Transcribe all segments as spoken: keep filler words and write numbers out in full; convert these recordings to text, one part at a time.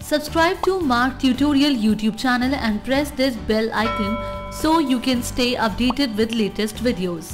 Subscribe to Marg Tutorial YouTube channel and press this bell icon so you can stay updated with latest videos.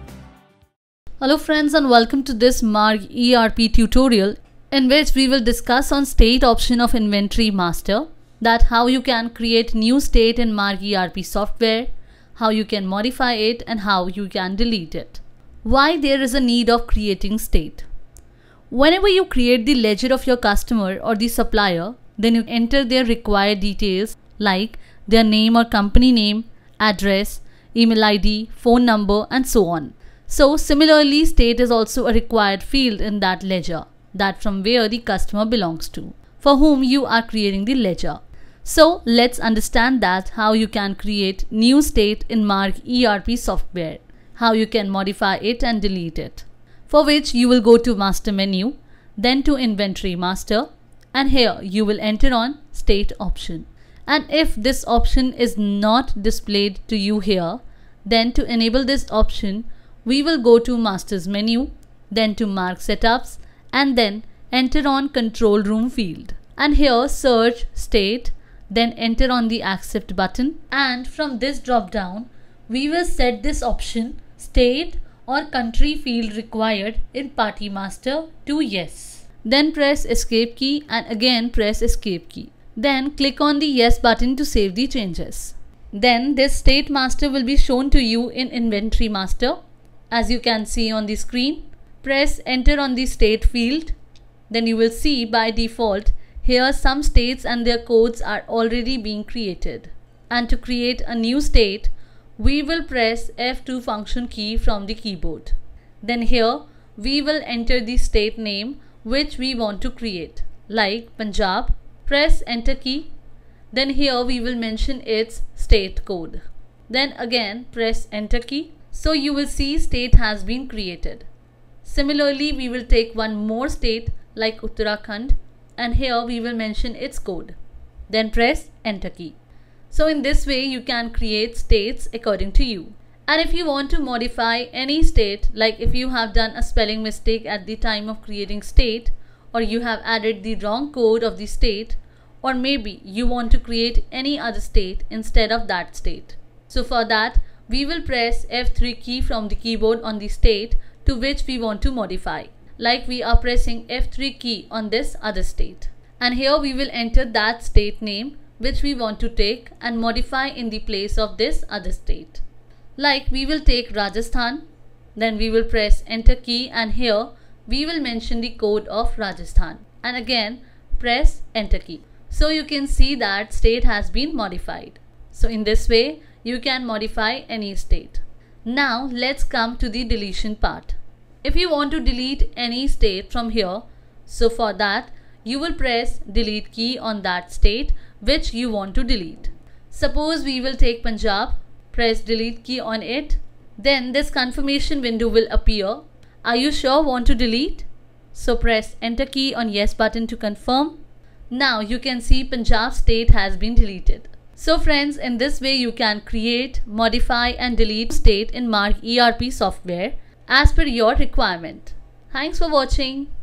Hello friends and welcome to this Marg E R P tutorial in which we will discuss on state option of inventory master, that how you can create new state in Marg E R P software, how you can modify it and how you can delete it. Why there is a need of creating state. Whenever you create the ledger of your customer or the supplier, then you enter their required details like their name or company name, address, email I D, phone number and so on. So similarly, state is also a required field in that ledger, that from where the customer belongs to, for whom you are creating the ledger. So let's understand that how you can create new state in Marg E R P software, how you can modify it and delete it. For which you will go to master menu, then to inventory master, and here you will enter on state option. And if this option is not displayed to you here, then to enable this option, we will go to master's menu, then to Marg setups, and then enter on control room field. And here search state, then enter on the accept button, and from this drop down, we will set this option state or country field required in party master to yes. Then press escape key and again press escape key. Then click on the yes button to save the changes. Then this state master will be shown to you in inventory master. As you can see on the screen, press enter on the state field. Then you will see by default here some states and their codes are already being created. And to create a new state, we will press F two function key from the keyboard. Then here we will enter the state name which we want to create, like Punjab. Press enter key. Then here we will mention its state code. Then again press enter key. So you will see state has been created. Similarly, we will take one more state like Uttarakhand, and here we will mention its code. Then press enter key. So in this way you can create states according to you. And if you want to modify any state, like if you have done a spelling mistake at the time of creating state, or you have added the wrong code of the state, or maybe you want to create any other state instead of that state. So for that, we will press F three key from the keyboard on the state to which we want to modify, like we are pressing F three key on this other state. And here we will enter that state name which we want to take and modify in the place of this other state. Like we will take Rajasthan, then we will press enter key and here we will mention the code of Rajasthan and again press enter key. So you can see that state has been modified. So in this way you can modify any state. Now let's come to the deletion part. If you want to delete any state from here, so for that you will press delete key on that state which you want to delete. Suppose we will take Punjab. Press delete key on it. Then this confirmation window will appear. Are you sure want to delete? So press enter key on yes button to confirm. Now you can see Punjab state has been deleted. So friends, in this way you can create, modify and delete state in Marg E R P software as per your requirement. Thanks for watching.